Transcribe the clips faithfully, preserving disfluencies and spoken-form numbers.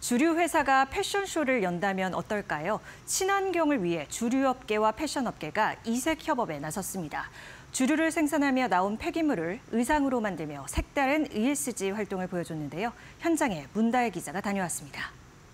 주류 회사가 패션쇼를 연다면 어떨까요? 친환경을 위해 주류업계와 패션업계가 이색 협업에 나섰습니다. 주류를 생산하며 나온 폐기물을 의상으로 만들며 색다른 이에스지 활동을 보여줬는데요. 현장에 문다혜 기자가 다녀왔습니다.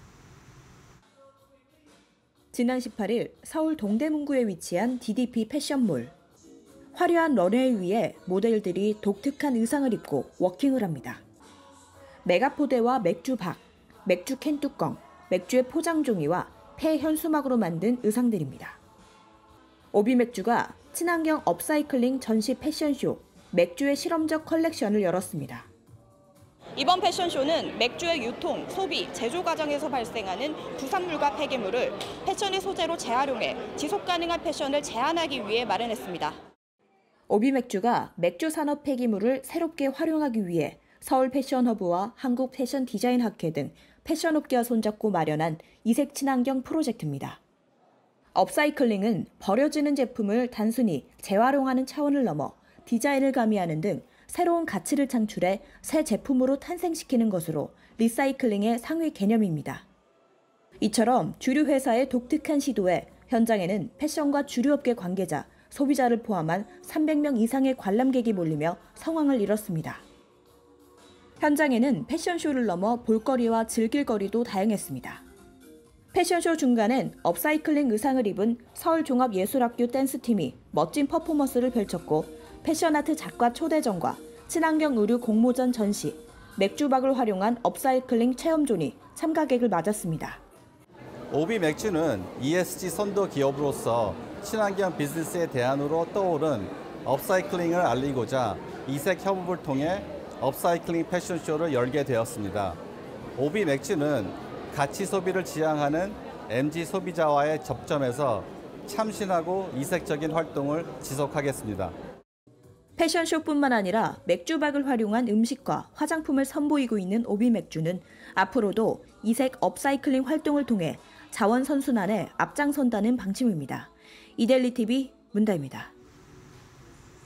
지난 십팔 일 서울 동대문구에 위치한 디디피 패션몰. 화려한 런웨이 위에 모델들이 독특한 의상을 입고 워킹을 합니다. 메가포대와 맥주 박, 맥주 캔 뚜껑, 맥주의 포장 종이와 폐 현수막으로 만든 의상들입니다. 오비맥주가 친환경 업사이클링 전시 패션쇼, 맥주의 실험적 컬렉션을 열었습니다. 이번 패션쇼는 맥주의 유통, 소비, 제조 과정에서 발생하는 부산물과 폐기물을 패션의 소재로 재활용해 지속 가능한 패션을 제한하기 위해 마련했습니다. 오비맥주가 맥주 산업 폐기물을 새롭게 활용하기 위해 서울 패션허브와 한국 패션 디자인 학회 등 패션업계와 손잡고 마련한 이색 친환경 프로젝트입니다. 업사이클링은 버려지는 제품을 단순히 재활용하는 차원을 넘어 디자인을 가미하는 등 새로운 가치를 창출해 새 제품으로 탄생시키는 것으로 리사이클링의 상위 개념입니다. 이처럼 주류 회사의 독특한 시도에 현장에는 패션과 주류업계 관계자, 소비자를 포함한 삼백 명 이상의 관람객이 몰리며 성황을 이뤘습니다. 현장에는 패션쇼를 넘어 볼거리와 즐길거리도 다양했습니다. 패션쇼 중간엔 업사이클링 의상을 입은 서울종합예술학교 댄스팀이 멋진 퍼포먼스를 펼쳤고 패션아트 작가 초대전과 친환경 의류 공모전 전시, 맥주박을 활용한 업사이클링 체험존이 참가객을 맞았습니다. 오비맥주는 이에스지 선도 기업으로서 친환경 비즈니스의 대안으로 떠오른 업사이클링을 알리고자 이색 협업을 통해 업사이클링 패션쇼를 열게 되었습니다. 오비맥주는 가치 소비를 지향하는 엠지 소비자와의 접점에서 참신하고 이색적인 활동을 지속하겠습니다. 패션쇼뿐만 아니라 맥주박을 활용한 음식과 화장품을 선보이고 있는 오비맥주는 앞으로도 이색 업사이클링 활동을 통해 자원 선순환에 앞장선다는 방침입니다. 이데일리티비 문다혜입니다.